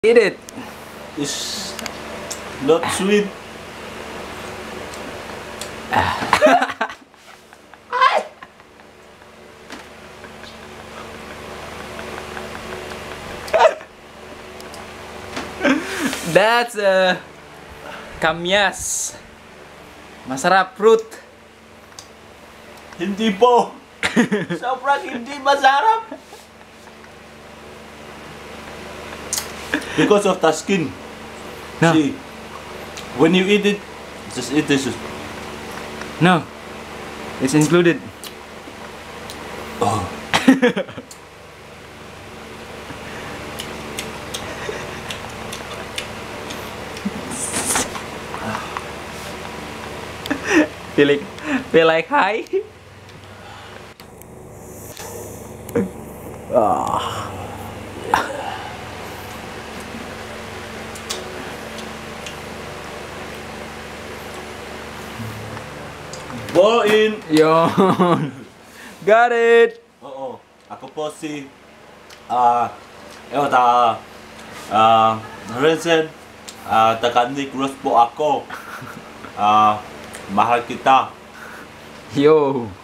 Eat it. It's not sweet. That's Kamias. Masarap fruit. Hindi po. Sobrang hindi masarap. Because of the skin. No. See, when you eat it, just eat this. No. It's included. Oh. Feel like high? Boin! Yon. Got it. Oo. Ako po si Rensen. Taga Negros po ako. Mahal kita. Yo.